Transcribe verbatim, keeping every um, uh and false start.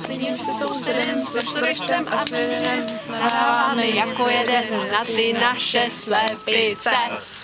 Vidím se sousedem, s čtvrčcem a synem, nadáváme jako jeden na ty naše slepice.